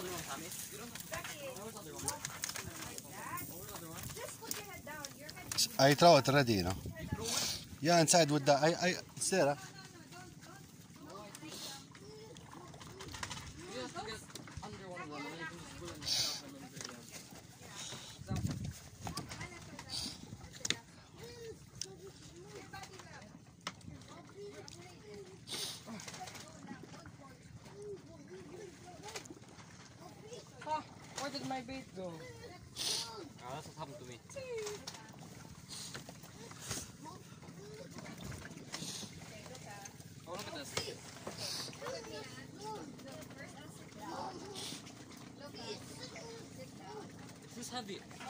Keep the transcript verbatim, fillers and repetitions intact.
other one, Tommy? You don't have Becky, Where's the other one? like that. Where's the other one? Just put your head down. Your head is I throw it already, you know. You throw it? Yeah, inside with the. I. I. It's there. Huh? You have to get under one of them and then you can just put it in the stuff and then do it again. Ah, where did my bait go? Oh, that's what happened to me. Oh, look at this. This is heavy.